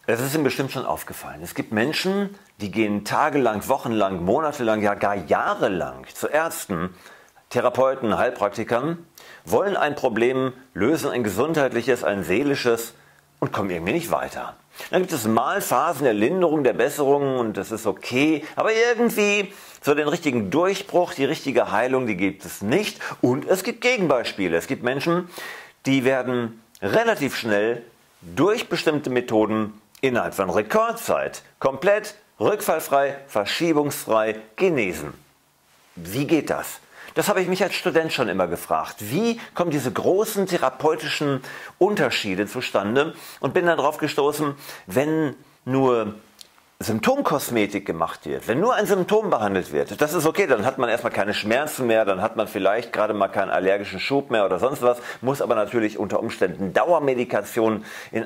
Es ist Ihnen bestimmt schon aufgefallen. Es gibt Menschen, die gehen tagelang, wochenlang, monatelang, ja gar jahrelang zu Ärzten, Therapeuten, Heilpraktikern, wollen ein Problem lösen, ein gesundheitliches, ein seelisches und kommen irgendwie nicht weiter. Dann gibt es mal Phasen der Linderung, der Besserung und das ist okay, aber irgendwie so den richtigen Durchbruch, die richtige Heilung, die gibt es nicht. Und es gibt Gegenbeispiele. Es gibt Menschen, die werden relativ schnell durch bestimmte Methoden innerhalb von Rekordzeit komplett rückfallfrei, verschiebungsfrei genesen. Wie geht das? Das habe ich mich als Student schon immer gefragt. Wie kommen diese großen therapeutischen Unterschiede zustande? Und bin dann darauf gestoßen, wenn nur Symptomkosmetik gemacht wird, wenn nur ein Symptom behandelt wird, das ist okay, dann hat man erstmal keine Schmerzen mehr, dann hat man vielleicht gerade mal keinen allergischen Schub mehr oder sonst was, muss aber natürlich unter Umständen Dauermedikation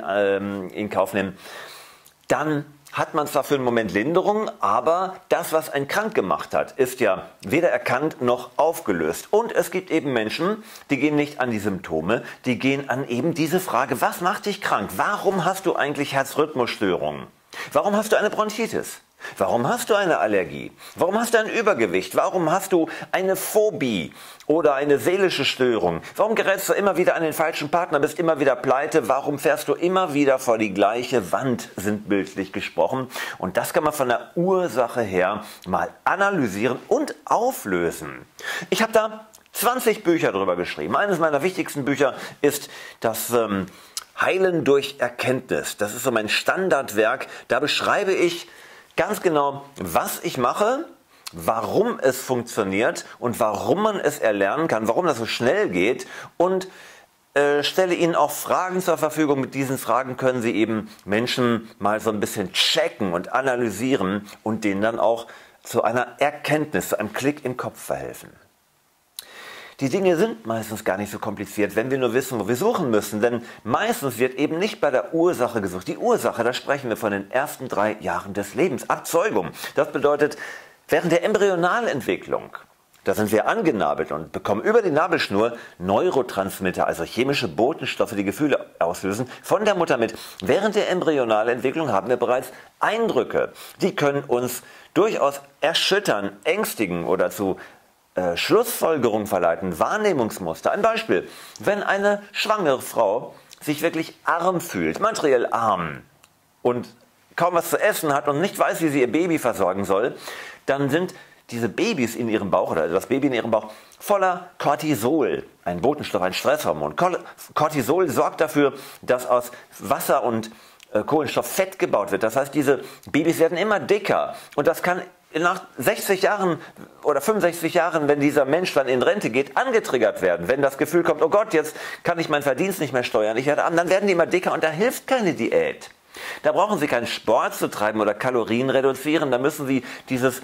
in Kauf nehmen. Dann hat man zwar für einen Moment Linderung, aber das, was einen krank gemacht hat, ist ja weder erkannt noch aufgelöst. Und es gibt eben Menschen, die gehen nicht an die Symptome, die gehen an eben diese Frage, was macht dich krank? Warum hast du eigentlich Herzrhythmusstörungen? Warum hast du eine Bronchitis? Warum hast du eine Allergie? Warum hast du ein Übergewicht? Warum hast du eine Phobie oder eine seelische Störung? Warum gerätst du immer wieder an den falschen Partner, bist immer wieder pleite? Warum fährst du immer wieder vor die gleiche Wand, sind bildlich gesprochen? Und das kann man von der Ursache her mal analysieren und auflösen. Ich habe da 20 Bücher drüber geschrieben. Eines meiner wichtigsten Bücher ist das Heilen durch Erkenntnis. Das ist so mein Standardwerk. Da beschreibe ich ganz genau, was ich mache, warum es funktioniert und warum man es erlernen kann, warum das so schnell geht und stelle Ihnen auch Fragen zur Verfügung. Mit diesen Fragen können Sie eben Menschen mal so ein bisschen checken und analysieren und denen dann auch zu einer Erkenntnis, zu einem Klick im Kopf verhelfen. Die Dinge sind meistens gar nicht so kompliziert, wenn wir nur wissen, wo wir suchen müssen. Denn meistens wird eben nicht bei der Ursache gesucht. Die Ursache, da sprechen wir von den ersten 3 Jahren des Lebens. Abzeugung. Das bedeutet, während der Embryonalentwicklung, da sind wir angenabelt und bekommen über die Nabelschnur Neurotransmitter, also chemische Botenstoffe, die Gefühle auslösen, von der Mutter mit. Während der Embryonalentwicklung haben wir bereits Eindrücke. Die können uns durchaus erschüttern, ängstigen oder zu Schlussfolgerung verleiten, Wahrnehmungsmuster. Ein Beispiel, wenn eine schwangere Frau sich wirklich arm fühlt, materiell arm und kaum was zu essen hat und nicht weiß, wie sie ihr Baby versorgen soll, dann sind diese Babys in ihrem Bauch oder das Baby in ihrem Bauch voller Cortisol, ein Botenstoff, ein Stresshormon. Cortisol sorgt dafür, dass aus Wasser und Kohlenstoff Fett gebaut wird. Das heißt, diese Babys werden immer dicker und das kann nach 60 Jahren oder 65 Jahren, wenn dieser Mensch dann in Rente geht, angetriggert werden. Wenn das Gefühl kommt, oh Gott, jetzt kann ich meinen Verdienst nicht mehr steuern, ich werde arm, dann werden die immer dicker und da hilft keine Diät. Da brauchen Sie keinen Sport zu treiben oder Kalorien reduzieren, da müssen Sie dieses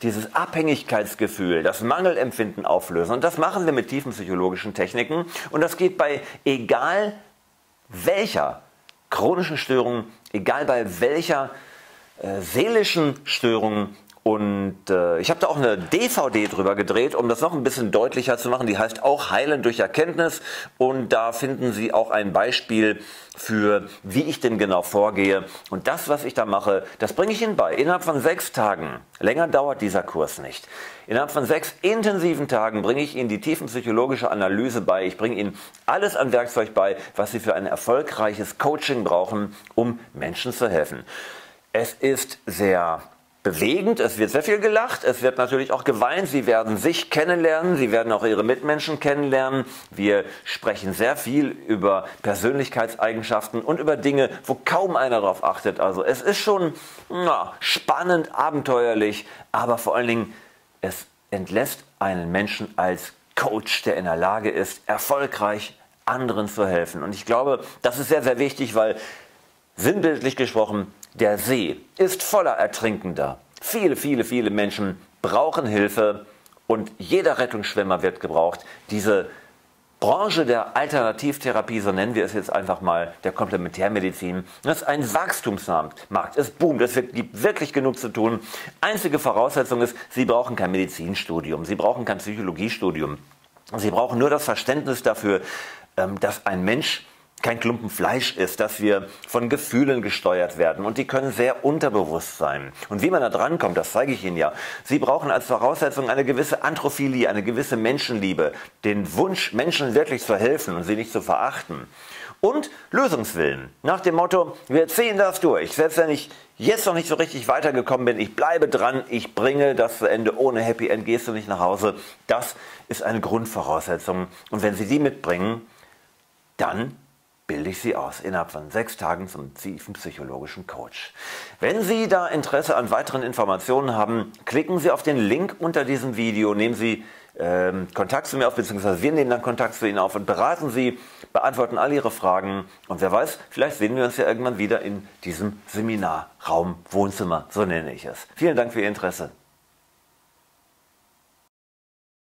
Abhängigkeitsgefühl, das Mangelempfinden auflösen. Und das machen wir mit tiefen psychologischen Techniken und das geht bei egal welcher chronischen Störung, egal bei welcher seelischen Störung. Und ich habe da auch eine DVD drüber gedreht, um das noch ein bisschen deutlicher zu machen. Die heißt auch Heilen durch Erkenntnis. Und da finden Sie auch ein Beispiel für, wie ich denn genau vorgehe. Und das, was ich da mache, das bringe ich Ihnen bei. Innerhalb von 6 Tagen, länger dauert dieser Kurs nicht. Innerhalb von 6 intensiven Tagen bringe ich Ihnen die tiefenpsychologische Analyse bei. Ich bringe Ihnen alles an Werkzeug bei, was Sie für ein erfolgreiches Coaching brauchen, um Menschen zu helfen. Es ist sehr bewegend, es wird sehr viel gelacht, es wird natürlich auch geweint, Sie werden sich kennenlernen, Sie werden auch Ihre Mitmenschen kennenlernen. Wir sprechen sehr viel über Persönlichkeitseigenschaften und über Dinge, wo kaum einer darauf achtet. Also es ist schon spannend, abenteuerlich, aber vor allen Dingen, es entlässt einen Menschen als Coach, der in der Lage ist, erfolgreich anderen zu helfen. Und ich glaube, das ist sehr, sehr wichtig, weil sinnbildlich gesprochen, der See ist voller Ertrinkender. Viele Menschen brauchen Hilfe und jeder Rettungsschwimmer wird gebraucht. Diese Branche der Alternativtherapie, so nennen wir es jetzt einfach mal, der Komplementärmedizin, das ist ein Wachstumsmarkt. Es boomt, es gibt wirklich genug zu tun. Einzige Voraussetzung ist, Sie brauchen kein Medizinstudium, Sie brauchen kein Psychologiestudium. Sie brauchen nur das Verständnis dafür, dass ein Mensch kein Klumpen Fleisch ist, dass wir von Gefühlen gesteuert werden und die können sehr unterbewusst sein. Und wie man da dran kommt, das zeige ich Ihnen ja. Sie brauchen als Voraussetzung eine gewisse Anthrophilie, eine gewisse Menschenliebe, den Wunsch, Menschen wirklich zu helfen und sie nicht zu verachten. Und Lösungswillen. Nach dem Motto, wir ziehen das durch. Selbst wenn ich jetzt noch nicht so richtig weitergekommen bin, ich bleibe dran, ich bringe das zu Ende. Ohne Happy End gehst du nicht nach Hause. Das ist eine Grundvoraussetzung. Und wenn Sie die mitbringen, dann bilde ich Sie aus innerhalb von 6 Tagen zum tiefenpsychologischen Coach. Wenn Sie da Interesse an weiteren Informationen haben, klicken Sie auf den Link unter diesem Video, nehmen Sie Kontakt zu mir auf, beziehungsweise wir nehmen dann Kontakt zu Ihnen auf und beraten Sie, beantworten all Ihre Fragen und wer weiß, vielleicht sehen wir uns ja irgendwann wieder in diesem Seminarraum, Wohnzimmer, so nenne ich es. Vielen Dank für Ihr Interesse.